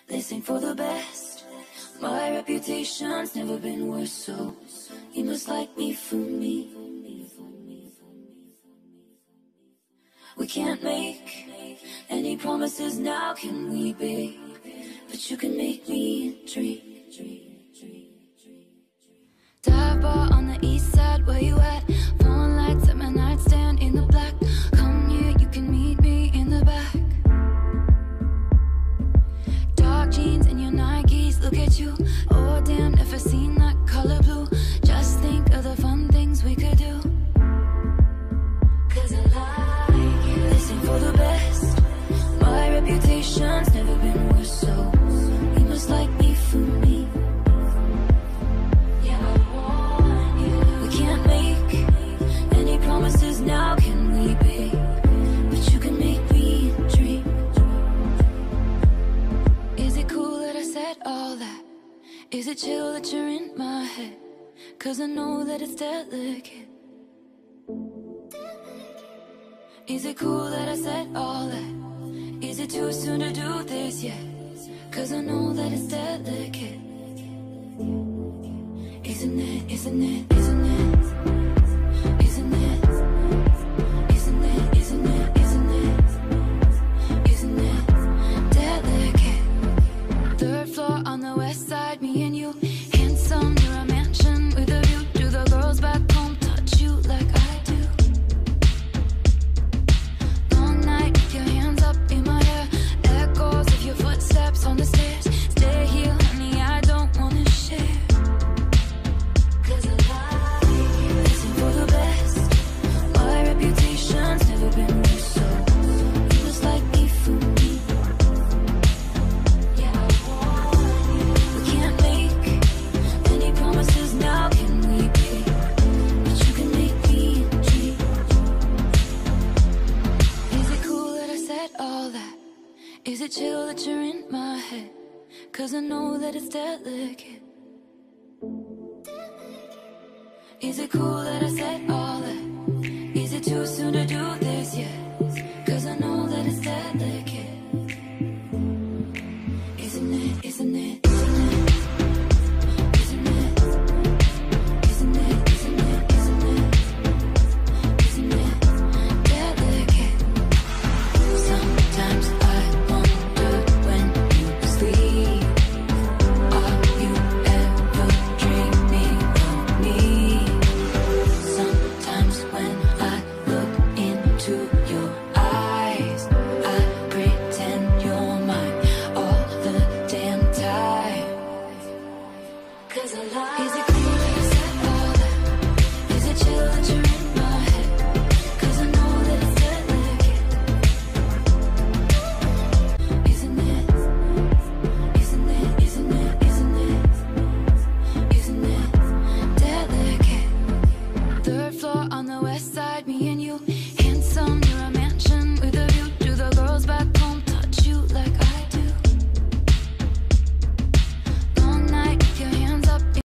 This ain't for the best. My reputation's never been worse, so you must like me for me. We can't make any promises now, can we, babe? But you can make me dream. Dive bar on the east side, where you at? Phone lights at my nightstand in the black. Come here, you can meet me in the back. Dark jeans and your Nikes, look at you. Oh damn, never seen that color blue. Just think of the fun things we could do. Cause I like you. This ain't for the best. My reputation's never been worse, so you must like me for me. Promises now, can we, babe? But you can make me dream. Is it cool that I said all that? Is it chill that you're in my head? Cause I know that it's delicate. Is it cool that I said all that? Is it too soon to do this yet? Cause I know that it's delicate. Isn't it, isn't it, isn't it? Isn't it? Isn't it? Isn't it? Isn't it? Isn't it delicate? Third floor on the west side, me and you. Handsome, near a mansion with a view. Do the girls back home touch you like I do? Long night with your hands up in my hair. Echoes of your footsteps on the stairs. Stay here, honey, I don't wanna share. Cause I like you. Listen for the best. My reputation's never been worse, so you must like me for me. Yeah, I want you. We can't make any promises now, can we, babe? But you can make me dream. Is it cool that I said all that? Is it chill that you're in my head? Cause I know that it's delicate. Is it cool that I said all that? Is it too soon to do this yet?